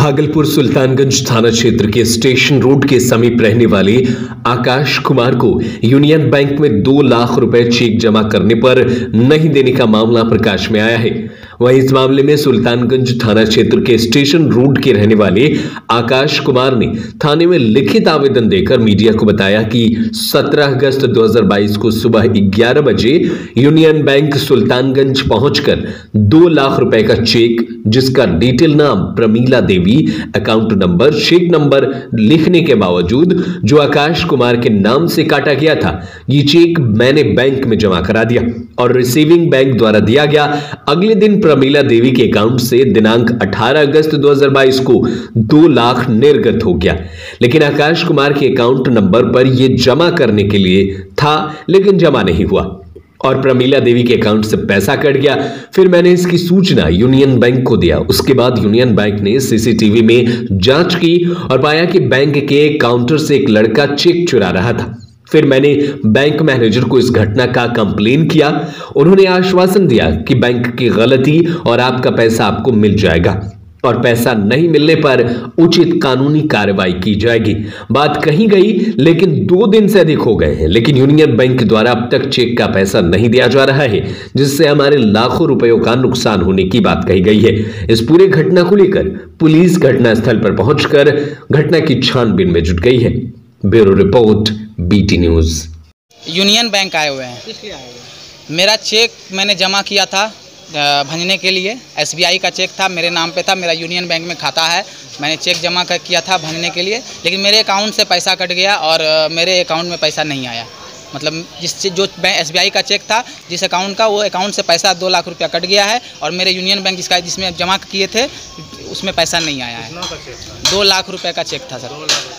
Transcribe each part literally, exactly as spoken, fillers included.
भागलपुर सुल्तानगंज थाना क्षेत्र के स्टेशन रोड के समीप रहने वाले आकाश कुमार को यूनियन बैंक में दो लाख रुपए चेक जमा करने पर नहीं देने का मामला प्रकाश में आया है। वहीं इस मामले में सुल्तानगंज थाना क्षेत्र के स्टेशन रोड के रहने वाले आकाश कुमार ने थाने में लिखित आवेदन देकर मीडिया को बताया कि सत्रह अगस्त दो हज़ार बाईस को सुबह ग्यारह बजे यूनियन बैंक सुल्तानगंज पहुंचकर दो लाख रुपए का चेक, जिसका डिटेल नाम Pramila Devi, account number, check number लिखने के बावजूद जो आकाश कुमार के नाम से काटा गया था, ये चेक मैंने बैंक में जमा करा दिया और रिसीविंग बैंक द्वारा दिया गया। अगले दिन प्रमीला देवी के अकाउंट से दिनांक अठारह अगस्त दो हज़ार बाईस को दो लाख निर्गत हो गया, लेकिन आकाश कुमार के अकाउंट नंबर पर यह जमा करने के लिए था लेकिन जमा नहीं हुआ और प्रमीला देवी के अकाउंट से पैसा कट गया। फिर मैंने इसकी सूचना यूनियन बैंक को दिया। उसके बाद यूनियन बैंक ने सीसीटीवी में जांच की और पाया कि बैंक के काउंटर से एक लड़का चेक चुरा रहा था। फिर मैंने बैंक मैनेजर को इस घटना का कंप्लेन किया। उन्होंने आश्वासन दिया कि बैंक की गलती और आपका पैसा आपको मिल जाएगा और पैसा नहीं मिलने पर उचित कानूनी कार्रवाई की जाएगी। बात कही गई, लेकिन दो दिन से अधिक हो गए हैं, लेकिन यूनियन बैंक द्वारा अब तक चेक का पैसा नहीं दिया जा रहा है, जिससे हमारे लाखों रुपयों का नुकसान होने की बात कही गई है। इस पूरे घटना को लेकर पुलिस घटनास्थल पर पहुंचकर घटना की छानबीन में जुट गई है। Bureau report, BT news. Union bank आए हुए हैं। किस लिए आए हुए? मेरा चेक मैंने जमा किया था भंजने के लिए। एसबीआई का चेक था, मेरे नाम पे था, मेरा यूनियन बैंक में खाता है। मैंने चेक जमा कर किया था भंजने के लिए, लेकिन मेरे अकाउंट से पैसा कट गया और मेरे अकाउंट में पैसा नहीं आया। मतलब जिससे जो बैंक एसबीआई का चेक था, जिस अकाउंट का, वो अकाउंट से पैसा दो लाख रुपया कट गया है और मेरे यूनियन बैंक जिसका जिसमें जमा किए थे उसमें पैसा नहीं आया है। दो लाख रुपये का चेक था सर।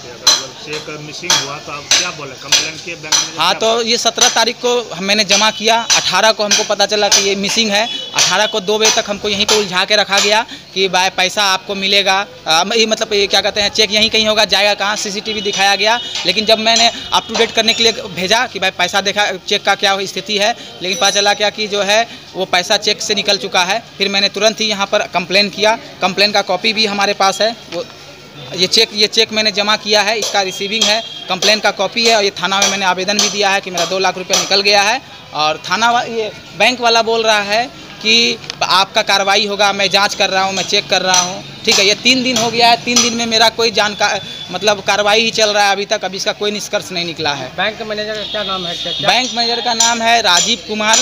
चेक मिसिंग हुआ तो आप क्या बोले, कंप्लेंट किए बैंक में? हाँ, तो ये सत्रह तारीख को मैंने जमा किया, अठारह को हमको पता चला कि ये मिसिंग है। अठारह को दो बजे तक हमको यहीं पे उलझा के रखा गया कि भाई पैसा आपको मिलेगा, आ, ये मतलब ये क्या कहते हैं, चेक यहीं कहीं होगा, जाएगा कहाँ, सीसीटीवी दिखाया गया। लेकिन जब मैंने अप टू डेट करने के लिए भेजा कि भाई पैसा देखा, चेक का क्या स्थिति है, लेकिन पता चला क्या कि जो है वो पैसा चेक से निकल चुका है। फिर मैंने तुरंत ही यहाँ पर कंप्लेन किया। कंप्लेन का कॉपी भी हमारे पास है। वो ये चेक ये चेक मैंने जमा किया है, इसका रिसीविंग है, कंप्लेन का कॉपी है और ये थाना में मैंने आवेदन भी दिया है कि मेरा दो लाख रुपया निकल गया है। और थाना ये बैंक वाला बोल रहा है कि आपका कार्रवाई होगा, मैं जांच कर रहा हूँ, मैं चेक कर रहा हूँ। ठीक है, ये तीन दिन हो गया है, तीन दिन में मेरा कोई जानकार मतलब कार्रवाई ही चल रहा है अभी तक, अभी इसका कोई निष्कर्ष नहीं निकला है। बैंक मैनेजर का क्या नाम है? क्या, क्या? बैंक मैनेजर का नाम है राजीव कुमार।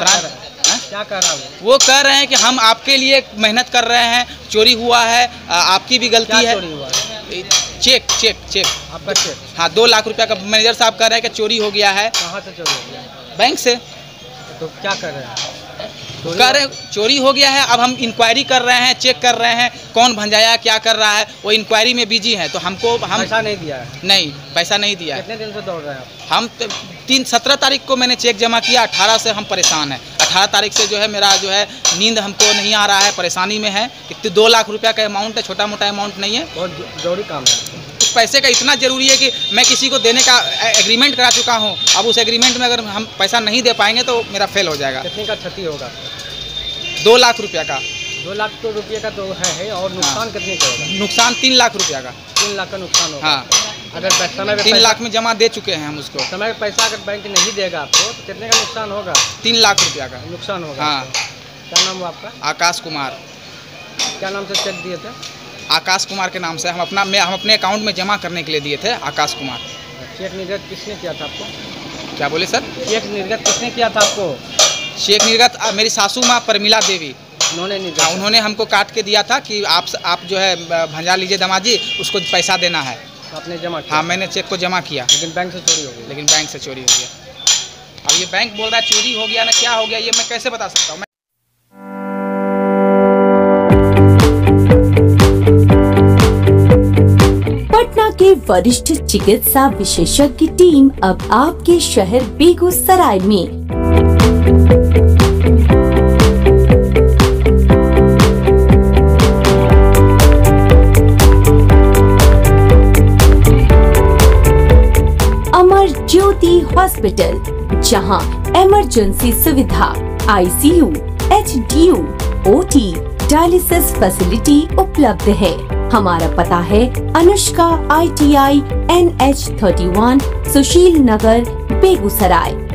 क्या कह रहा है वो? कह रहे हैं कि हम आपके लिए मेहनत कर रहे हैं, चोरी हुआ है, आपकी भी गलती है। चोरी हुआ है? चेक चेक चेक आपका चेक? हाँ, दो लाख रुपया का मैनेजर साहब कह रहे हैं कि चोरी हो गया है। कहाँ से चोरी हो गया? बैंक से। तो क्या कर रहे हैं? कह रहे चोरी हो गया है, अब हम इंक्वायरी कर रहे हैं, चेक कर रहे हैं कौन भंजाया, क्या कर रहा है, वो इंक्वायरी में बिजी है। तो हमको हम पैसा नहीं दिया है? नहीं, पैसा नहीं दिया है। कितने दिन से दौड़ रहे हैं आप? हम तीन सत्रह तारीख को मैंने चेक जमा किया, अठारह से हम परेशान हैं। अठारह तारीख से जो है मेरा जो है नींद हमको नहीं आ रहा है, परेशानी में है। इतने दो लाख रुपया का अमाउंट है, छोटा मोटा अमाउंट नहीं है, बहुत जरूरी काम है। उस पैसे का इतना ज़रूरी है कि मैं किसी को देने का एग्रीमेंट करा चुका हूँ। अब उस एग्रीमेंट में अगर हम पैसा नहीं दे पाएंगे तो मेरा फेल हो जाएगा। कितने का क्षति होगा? दो लाख रुपया का। दो लाख तो रुपये का तो है, है और नुकसान हाँ। कितने का होगा? नुकसान तीन लाख रुपया का। तीन लाख का नुकसान होगा। हाँ, अगर समय पे तीन लाख में जमा दे चुके हैं हम उसको। समय पे पैसा अगर बैंक नहीं देगा आपको तो कितने का नुकसान होगा? तीन लाख रुपया का नुकसान होगा। हाँ। क्या नाम हुआ आपका? आकाश कुमार। क्या नाम से चेक दिए थे? आकाश कुमार के नाम से हम अपना मैं हम अपने अकाउंट में जमा करने के लिए दिए थे। आकाश कुमार। चेक निर्गत किसने किया था आपको? क्या बोले सर? चेक निर्गत किसने किया था आपको? चेक निर्गत मेरी सासू माँ प्रमीला देवी, उन्होंने निर्गत। हाँ, उन्होंने हमको काट के दिया था कि आप आप जो है भंजा लीजिए दामाजी, उसको पैसा देना है। आपने जमा किया? हाँ, मैंने चेक को जमा किया, लेकिन बैंक से चोरी हो गई। लेकिन बैंक से चोरी हो गया। अब ये बैंक बोल रहा है चोरी हो गया ना, क्या हो गया ये मैं कैसे बता सकता हूँ? पटना के वरिष्ठ चिकित्सा विशेषज्ञ टीम अब आपके शहर बेगूसराय में। अमर ज्योति हॉस्पिटल, जहां इमरजेंसी सुविधा, ICU, HDU, OT, dialysis facility उपलब्ध है। हमारा पता है Anushka I T I N H thirty one Sushil Nagar Begusarai.